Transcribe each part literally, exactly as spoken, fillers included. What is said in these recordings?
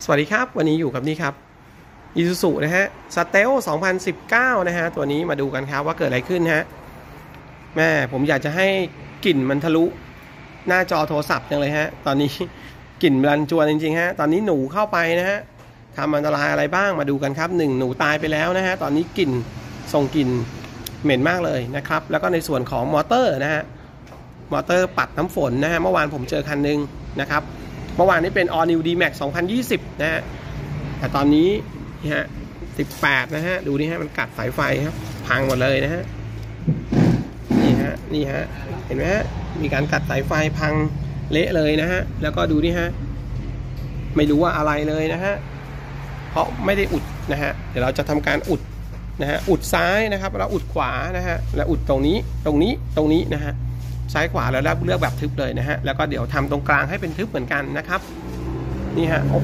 วัสดีครับวันนี้อยู่กับนี่ครับ Isuzu นะฮะ Stealth สองพันสิบเก้านะฮะตัวนี้มาดูกันครับว่าเกิดอะไรขึ้นฮะแม่ผมอยากจะให้กลิ่นมันทะลุหน้าจอโทรศัพท์จังเลยฮะตอนนี้กลิ่นรันจวนจริงๆฮะตอนนี้หนูเข้าไปนะฮะทำอันตรายอะไรบ้างมาดูกันครับหนึ่งหนูตายไปแล้วนะฮะตอนนี้กลิ่นส่งกลิ่นเหม็นมากเลยนะครับแล้วก็ในส่วนของมอเตอร์นะฮะมอเตอร์ปัดน้ำฝนนะฮะเมื่อวานผมเจอคันนึงนะครับเมื่อวานนี้เป็น All New D-Max สองพันยี่สิบนะฮะแต่ตอนนี้นี่ฮะสิบแปดนะฮะดูนี่ฮะมันกัดสายไฟครับพังหมดเลยนะฮะนี่ฮะนี่ฮะเห็นไหมฮะมีการกัดสายไฟพังเละเลยนะฮะแล้วก็ดูนี่ฮะไม่รู้ว่าอะไรเลยนะฮะเพราะไม่ได้อุดนะฮะเดี๋ยวเราจะทำการอุดนะฮะอุดซ้ายนะครับแล้วอุดขวานะฮะแล้วอุดตรงนี้ตรงนี้ตรงนี้นะฮะซ้ายขวาแล้วเลือกแบบทึบเลยนะฮะแล้วก็เดี๋ยวทำตรงกลางให้เป็นทึบเหมือนกันนะครับนี่ฮะโอ้โห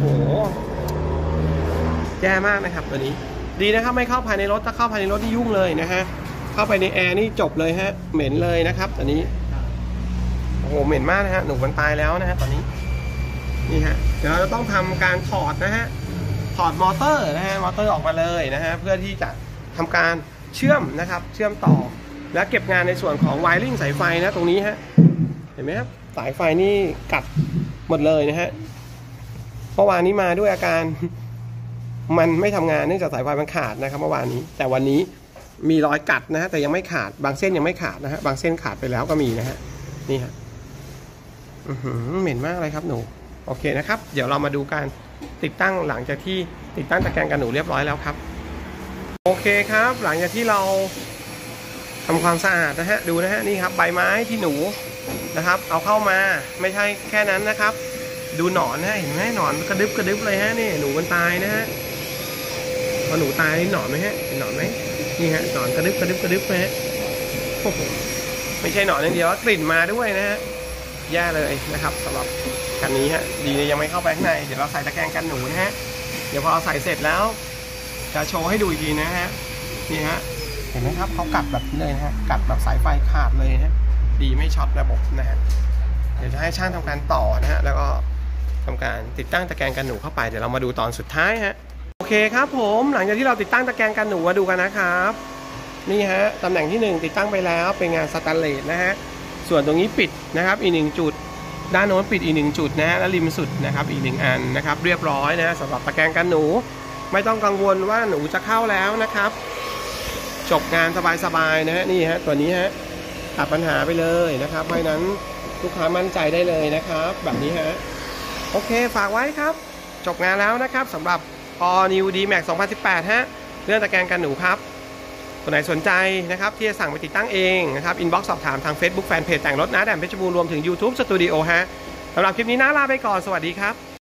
แย่มากนะครับตัวนี้ดีนะครับไม่เข้าภายในรถถ้าเข้าภายในรถนี่ยุ่งเลยนะฮะเข้าไปในแอร์นี่จบเลยฮะเหม็นเลยนะครับตัวนี้โอ้โหเหม็นมากนะฮะหนูมันตายแล้วนะฮะตอนนี้นี่ฮะเดี๋ยวเราจะต้องทำการถอดนะฮะถอดมอเตอร์นะฮะมอเตอร์ออกมาเลยนะฮะเพื่อที่จะทำการเชื่อมนะครับเชื่อมต่อและเก็บงานในส่วนของไวริ่งสายไฟนะตรงนี้ฮะเห็นไหมครับสายไฟนี่กัดหมดเลยนะฮะเมื่อวานนี้มาด้วยอาการมันไม่ทำงานเนื่องจากสายไฟมันขาดนะครับเมื่อวานนี้แต่วันนี้มีรอยกัดนะฮะแต่ยังไม่ขาดบางเส้นยังไม่ขาดนะฮะบางเส้นขาดไปแล้วก็มีนะฮะนี่ฮะอือหือเหม็นมากเลยครับหนูโอเคนะครับเดี๋ยวเรามาดูการติดตั้งหลังจากที่ติดตั้งตะแกรงกันหนูเรียบร้อยแล้วครับโอเคครับหลังจากที่เราทำความสะอาดนะฮะดูนะฮะนี่ครับใบไม้ที่หนูนะครับเอาเข้ามาไม่ใช่แค่นั้นนะครับดูหนอนนะเห็นไหมหนอนกระดึบกระดึบเลยฮะนี่หนูมันตายนะฮะพอหนูตายหนอนไหมฮะหนอนไหมนี่ฮะหนอนกระดึบกระดึบกระดึบนะฮะโอ้โหไม่ใช่หนอนอย่างเดียวกลิ่นมาด้วยนะฮะแย่เลยนะครับสำหรับคันนี้ฮะดีเลยยังไม่เข้าไปข้างในเดี๋ยวเราใส่ตะแกรงกันหนูนะฮะเดี๋ยวพอเราใส่เสร็จแล้วจะโชว์ให้ดูอีกทีนะฮะนี่ฮะเห็นไหมครับเขากัดแบบนี้เลยนะฮะกัดแบบสายไฟขาดเลยฮะดีไม่ช็อตระบบนะฮะเดี๋ยวจะให้ช่างทำการต่อนะฮะแล้วก็ทำการติดตั้งตะแกรงกันหนูเข้าไปเดี๋ยวเรามาดูตอนสุดท้ายฮะโอเคครับผมหลังจากที่เราติดตั้งตะแกรงกันหนูมาดูกันนะครับนี่ฮะตำแหน่งที่หนึ่งติดตั้งไปแล้วเป็นงานสแตนเลสนะฮะส่วนตรงนี้ปิดนะครับอีกหนึ่งจุดด้านโน้นปิดอีกหนึ่งจุดนะฮะและริมสุดนะครับอีกหนึ่งอันนะครับเรียบร้อยนะสำหรับตะแกรงกันหนูไม่ต้องกังวลว่าหนูจะเข้าแล้วนะครับจบงานสบายๆนะฮะนี่ฮะตัวนี้ฮะตัดปัญหาไปเลยนะครับเพราะฉะนั้นลูกค้ามั่นใจได้เลยนะครับแบบนี้ฮะโอเคฝากไว้ครับจบงานแล้วนะครับสำหรับ All New D-Max สองพันสิบแปดฮะเรื่องตะแกรงกันหนูครับคนไหนสนใจนะครับที่จะสั่งไปติดตั้งเองนะครับอินบ็อกซ์สอบถามทาง Facebook Fanpage แต่งรถน้าแดมเพชรบูรณ์รวมถึง YouTube Studio ฮะสำหรับคลิปนี้น้าลาไปก่อนสวัสดีครับ